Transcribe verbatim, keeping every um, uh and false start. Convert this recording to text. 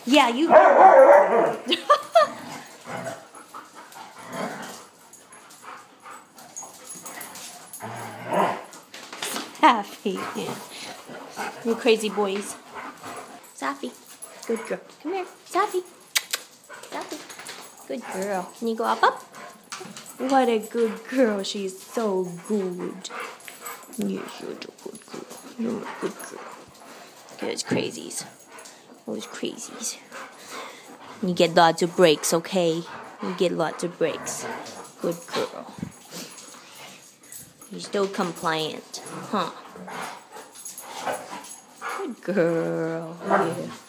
Yeah, you. Safi. You crazy boys. Safi. Good girl. Come here. Safi. Safi. Good girl. Can you go up up? What a good girl. She's so good. Yes, you're a good girl. You're a good girl. Those crazies. Those crazies. You get lots of breaks, okay? You get lots of breaks. Good girl. You're still compliant, huh? Good girl. Yeah.